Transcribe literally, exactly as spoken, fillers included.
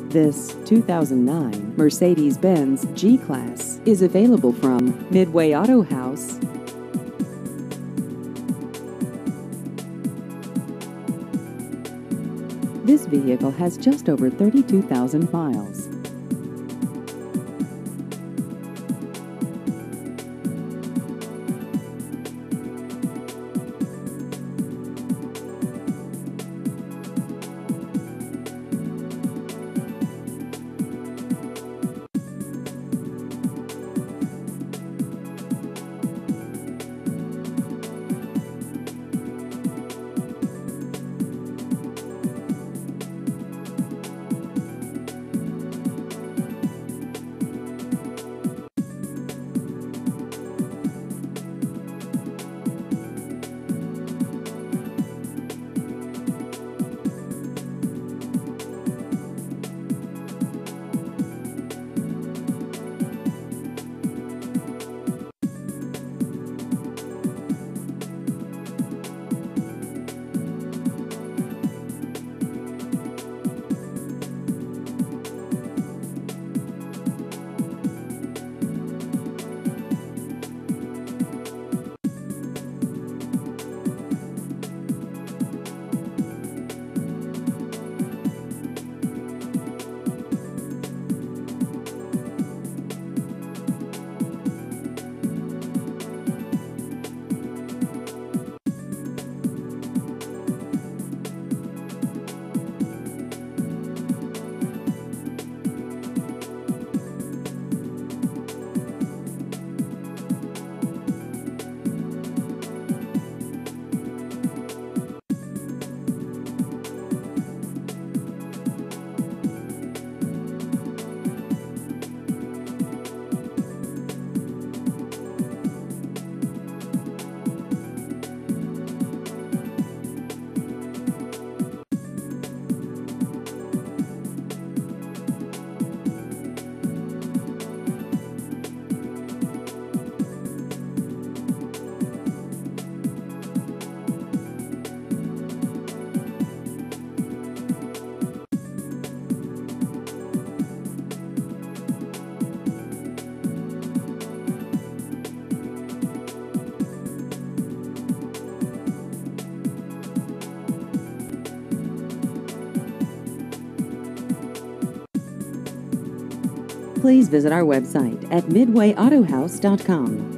This two thousand nine Mercedes-Benz G-Class is available from Midway Auto House. This vehicle has just over thirty-two thousand miles. Please visit our website at midway auto house dot com.